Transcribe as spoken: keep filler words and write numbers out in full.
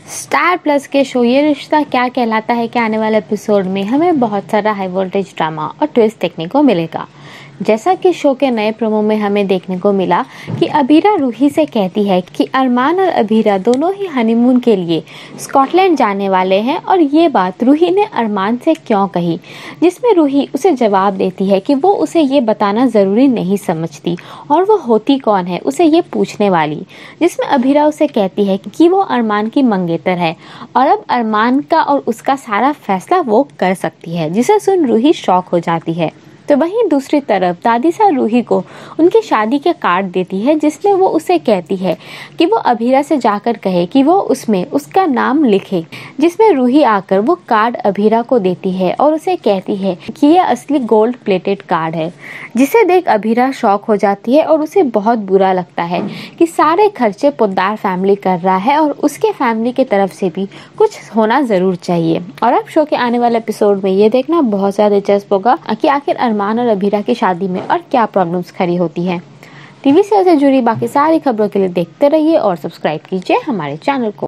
Star plus के show ये रिश्ता क्या कहलाता है के आने वाले एपिसोड में हमें बहुत सारा हाई वोल्टेज ड्रामा और ट्विस्ट देखने को मिलेगा। जैसा कि शो के नए प्रोमो में हमें देखने को मिला कि अबीरा रूही से कहती है कि अरमान और अबीरा दोनों ही हनीमून के लिए स्कॉटलैंड जाने वाले हैं और ये बात रूही ने अरमान से क्यों कही, जिसमें रूही उसे जवाब देती है कि वो उसे ये बताना ज़रूरी नहीं समझती और वो होती कौन है उसे ये पूछने वाली, जिसमें अबीरा उसे कहती है कि वो अरमान की मंगेतर है और अब अरमान का और उसका सारा फैसला वो कर सकती है, जिसे सुन रूही शॉक हो जाती है। तो वहीं दूसरी तरफ दादीसा रूही को उनकी शादी के कार्ड देती है, जिसमें वो उसे कहती है कि वो अबीरा से जाकर कहे कि वो उसमें उसका नाम लिखे, जिसमें रूही आकर वो कार्ड अबीरा को देती है और उसे कहती है कि ये असली गोल्ड प्लेटेड कार्ड है, जिसे देख अबीरा शॉक हो जाती है और उसे बहुत बुरा लगता है कि सारे खर्चे पोद्दार फैमिली कर रहा है और उसके फैमिली की तरफ से भी कुछ होना ज़रूर चाहिए। और अब शो के आने वाले एपिसोड में ये देखना बहुत ज़्यादा दिलचस्प होगा कि आखिर अरमान और अबीरा की शादी में और क्या प्रॉब्लम्स खड़ी होती हैं। टीवी सीरियल से जुड़ी बाकी सारी खबरों के लिए देखते रहिए और सब्सक्राइब कीजिए हमारे चैनल को।